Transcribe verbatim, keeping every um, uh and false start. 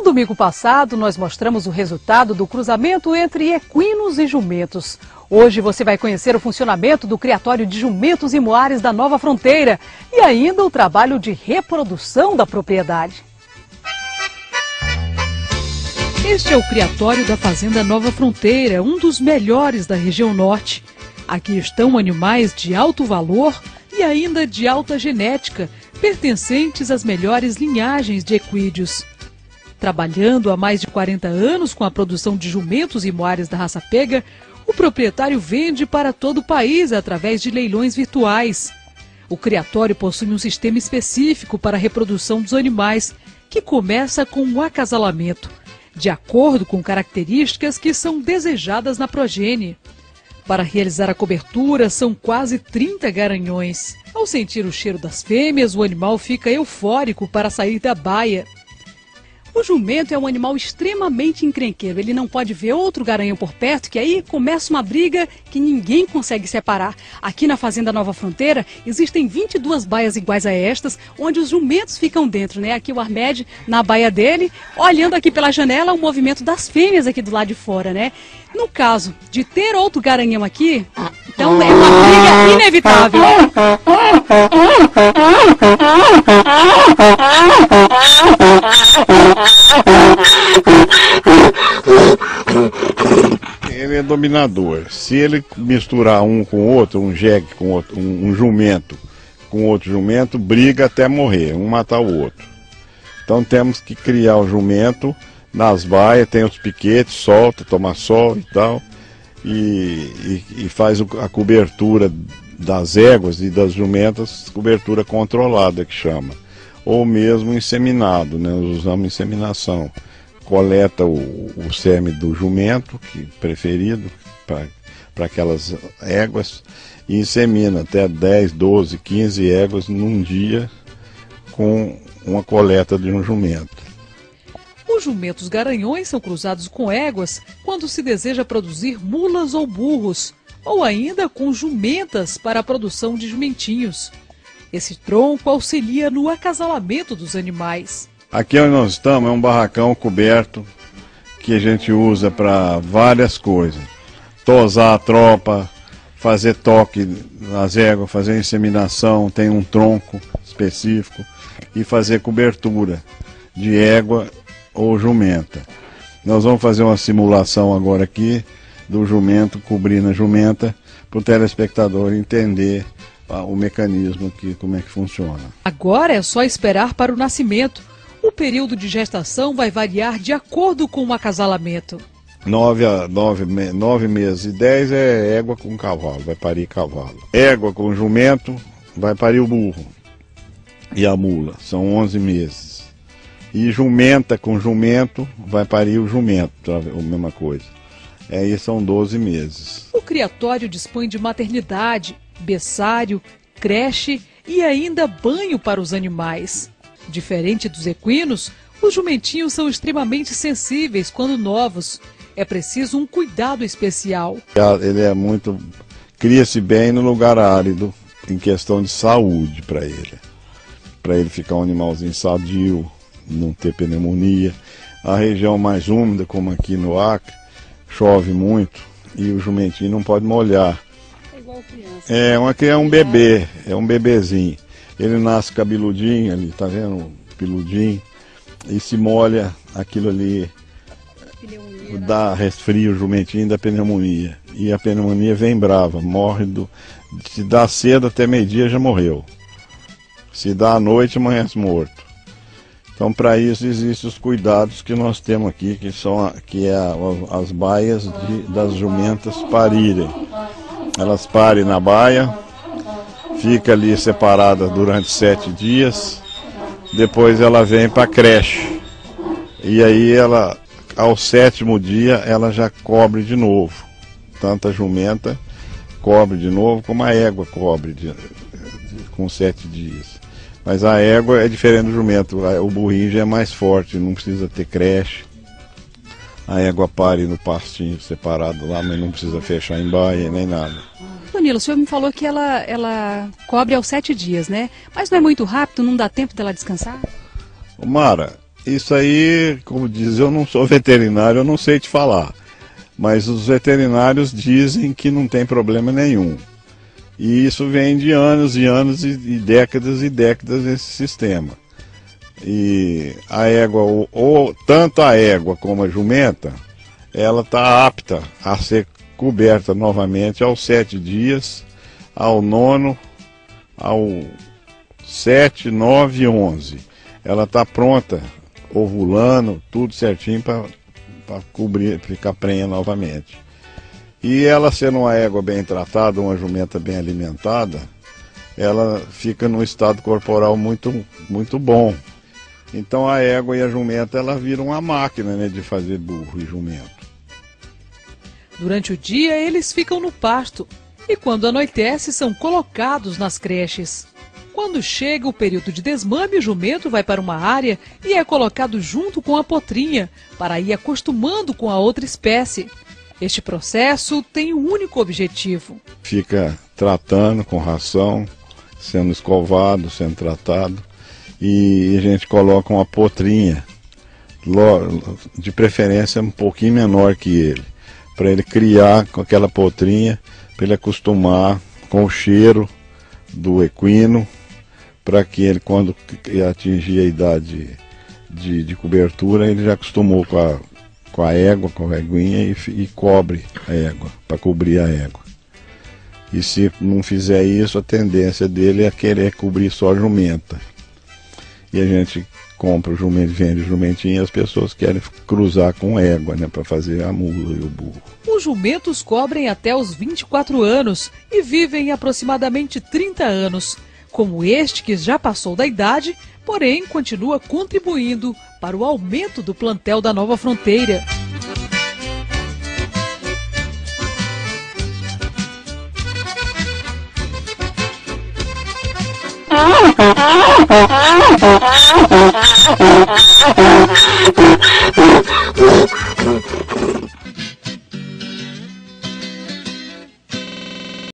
domingo passado, nós mostramos o resultado do cruzamento entre equinos e jumentos. Hoje você vai conhecer o funcionamento do criatório de jumentos e moares da Nova Fronteira e ainda o trabalho de reprodução da propriedade. Este é o criatório da Fazenda Nova Fronteira, um dos melhores da região norte. Aqui estão animais de alto valor e ainda de alta genética, pertencentes às melhores linhagens de equídeos. Trabalhando há mais de quarenta anos com a produção de jumentos e moares da raça pega, o proprietário vende para todo o país através de leilões virtuais. O criatório possui um sistema específico para a reprodução dos animais, que começa com o acasalamento, de acordo com características que são desejadas na progênie. Para realizar a cobertura, são quase trinta garanhões. Ao sentir o cheiro das fêmeas, o animal fica eufórico para sair da baia. O jumento é um animal extremamente encrenqueiro. Ele não pode ver outro garanhão por perto, que aí começa uma briga que ninguém consegue separar. Aqui na Fazenda Nova Fronteira existem vinte e duas baias iguais a estas, onde os jumentos ficam dentro, né? Aqui o Armed na baia dele, olhando aqui pela janela o movimento das fêmeas aqui do lado de fora, né? No caso de ter outro garanhão aqui, então é uma briga inevitável. Ele é dominador. Se ele misturar um com outro, um jegue com outro, um, um jumento com outro jumento, briga até morrer, um matar o outro. Então temos que criar o jumento nas baias, tem os piquetes, solta, toma sol e tal, e, e, e faz a cobertura das éguas e das jumentas, cobertura controlada que chama, ou mesmo inseminado, né? Nós usamos inseminação. Coleta o, o sêmen do jumento, que preferido para aquelas éguas, e insemina até dez, doze, quinze éguas num dia com uma coleta de um jumento. Os jumentos garanhões são cruzados com éguas quando se deseja produzir mulas ou burros, ou ainda com jumentas para a produção de jumentinhos. Esse tronco auxilia no acasalamento dos animais. Aqui onde nós estamos é um barracão coberto que a gente usa para várias coisas. Tosar a tropa, fazer toque nas éguas, fazer inseminação, tem um tronco específico, e fazer cobertura de égua ou jumenta. Nós vamos fazer uma simulação agora aqui do jumento cobrindo a jumenta para o telespectador entender ah, o mecanismo, que, como é que funciona. Agora é só esperar para o nascimento. O período de gestação vai variar de acordo com o acasalamento. Nove, a, nove, nove meses e dez é égua com cavalo, vai parir cavalo. Égua com jumento vai parir o burro e a mula, são onze meses. E jumenta com jumento vai parir o jumento, a mesma coisa. Aí são doze meses. O criatório dispõe de maternidade, berçário, creche e ainda banho para os animais. Diferente dos equinos, os jumentinhos são extremamente sensíveis quando novos. É preciso um cuidado especial. Ele é muito... cria-se bem no lugar árido, em questão de saúde para ele. Para ele ficar um animalzinho sadio, não ter pneumonia. A região mais úmida, como aqui no Acre, chove muito e o jumentinho não pode molhar. É igual criança. É, uma, é um bebê, é um bebezinho. Ele nasce cabeludinho ali, tá vendo? Peludinho. E se molha, aquilo ali pneumonia, dá resfria o jumentinho da pneumonia. E a pneumonia vem brava, morre do... se dá cedo até meio-dia já morreu. Se dá à noite, amanhece morto. Então, para isso, existem os cuidados que nós temos aqui, que são a, que é a, as baias de, das jumentas parirem. Elas parem na baia, fica ali separada durante sete dias, depois ela vem para a creche. E aí, ela, ao sétimo dia, ela já cobre de novo. Tanto a jumenta cobre de novo, como a égua cobre de, de, com sete dias. Mas a égua é diferente do jumento, o burrinho já é mais forte, não precisa ter creche. A égua pare no pastinho separado lá, mas não precisa fechar em baia nem nada. Danilo, o senhor me falou que ela, ela cobre aos sete dias, né? Mas não é muito rápido, não dá tempo dela descansar? Mara, Isso aí, como diz, eu não sou veterinário, eu não sei te falar. Mas os veterinários dizem que não tem problema nenhum. E isso vem de anos e anos e, e décadas e décadas esse sistema. E a égua, ou, ou tanto a égua como a jumenta, ela está apta a ser coberta novamente aos sete dias, ao nono, ao sete, nove e onze. Ela está pronta, ovulando, tudo certinho para cobrir, ficar prenha novamente. E ela sendo uma égua bem tratada, uma jumenta bem alimentada, ela fica num estado corporal muito, muito bom. Então a égua e a jumenta, ela viram uma máquina, né, de fazer burro e jumento. Durante o dia, eles ficam no pasto e quando anoitece, são colocados nas creches. Quando chega o período de desmame, o jumento vai para uma área e é colocado junto com a potrinha, para ir acostumando com a outra espécie. Este processo tem um único objetivo. Fica tratando com ração, sendo escovado, sendo tratado, e a gente coloca uma potrinha, de preferência um pouquinho menor que ele, para ele criar com aquela potrinha, para ele acostumar com o cheiro do equino, para que ele, quando atingir a idade de, de cobertura, ele já acostumou com a, com a égua, com a eguinha e, e cobre a égua, para cobrir a égua. E se não fizer isso, a tendência dele é querer cobrir só a jumenta. E a gente compra o jumento, vende o jumentinho e as pessoas querem cruzar com égua, né, para fazer a mula e o burro. Os jumentos cobrem até os vinte e quatro anos e vivem aproximadamente trinta anos. Como este que já passou da idade, porém continua contribuindo para o aumento do plantel da Nova Fronteira. Ah, ah, ah, ah, ah, ah, ah, ah, ah, ah, ah, ah, ah, ah, ah,